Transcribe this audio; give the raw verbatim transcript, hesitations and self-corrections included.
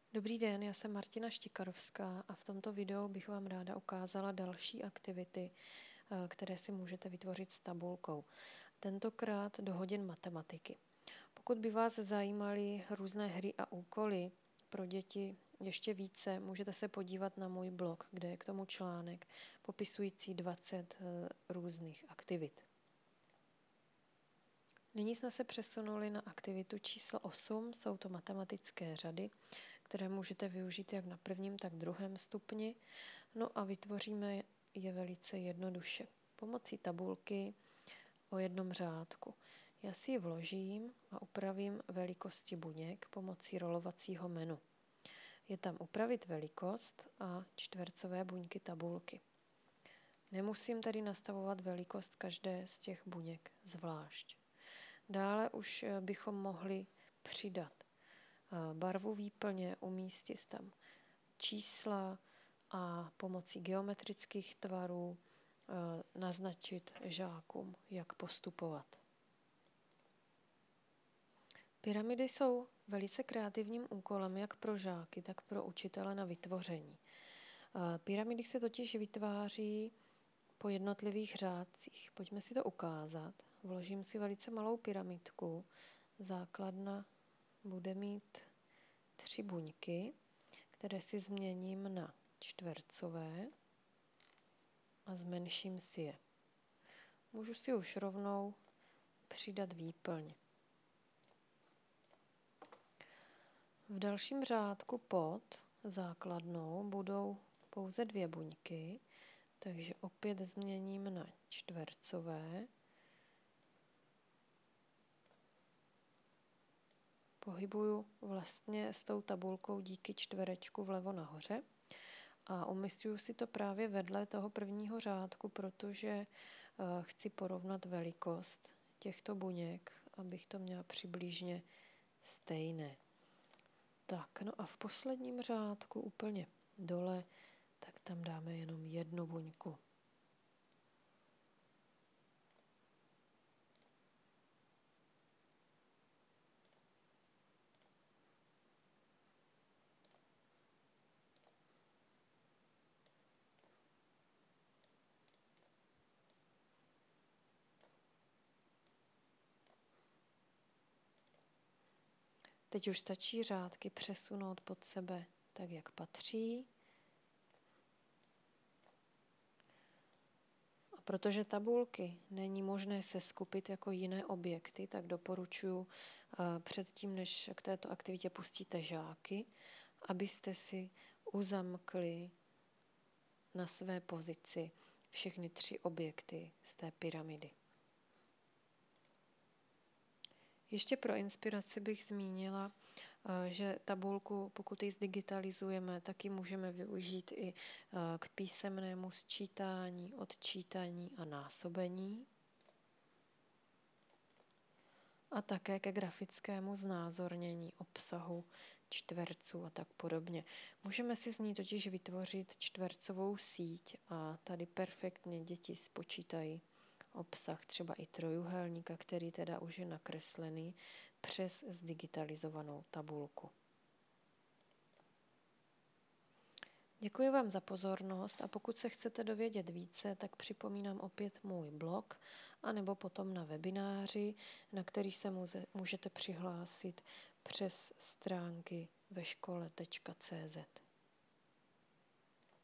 Dobrý den, já jsem Martina Štikarovská a v tomto videu bych vám ráda ukázala další aktivity, eh, které si můžete vytvořit s tabulkou. Tentokrát do hodin matematiky. Pokud by vás zajímaly různé hry a úkoly pro děti ještě více, můžete se podívat na můj blog, kde je k tomu článek popisující dvacet eh, různých aktivit. Nyní jsme se přesunuli na aktivitu číslo osm, jsou to matematické řady, které můžete využít jak na prvním, tak druhém stupni. No a vytvoříme je velice jednoduše. Pomocí tabulky o jednom řádku. Já si ji vložím a upravím velikosti buněk pomocí rolovacího menu. Je tam upravit velikost a čtvercové buňky tabulky. Nemusím tady nastavovat velikost každé z těch buněk zvlášť. Dále už bychom mohli přidat barvu výplně, umístit tam čísla a pomocí geometrických tvarů naznačit žákům, jak postupovat. Pyramidy jsou velice kreativním úkolem jak pro žáky, tak pro učitele na vytvoření. Pyramidy se totiž vytváří po jednotlivých řádcích. Pojďme si to ukázat. Vložím si velice malou pyramidku. Základna bude mít tři buňky, které si změním na čtvercové a zmenším si je. Můžu si už rovnou přidat výplň. V dalším řádku pod základnou budou pouze dvě buňky, takže opět změním na čtvercové. Pohybuju vlastně s tou tabulkou díky čtverečku vlevo nahoře a umísťuji si to právě vedle toho prvního řádku, protože chci porovnat velikost těchto buněk, abych to měla přibližně stejné. Tak, no a v posledním řádku úplně dole, tak tam dáme jenom jednu buňku. Teď už stačí řádky přesunout pod sebe tak, jak patří. A protože tabulky není možné seskupit jako jiné objekty, tak doporučuji předtím, než k této aktivitě pustíte žáky, abyste si uzamkli na své pozici všechny tři objekty z té pyramidy. Ještě pro inspiraci bych zmínila, že tabulku, pokud ji zdigitalizujeme, taky můžeme využít i k písemnému sčítání, odčítání a násobení a také ke grafickému znázornění obsahu čtverců a tak podobně. Můžeme si z ní totiž vytvořit čtvercovou síť a tady perfektně děti spočítají obsah třeba i trojúhelníka, který teda už je nakreslený přes zdigitalizovanou tabulku. Děkuji vám za pozornost a pokud se chcete dovědět více, tak připomínám opět můj blog anebo potom na webináři, na který se můžete přihlásit přes stránky ve škole tečka cé zet.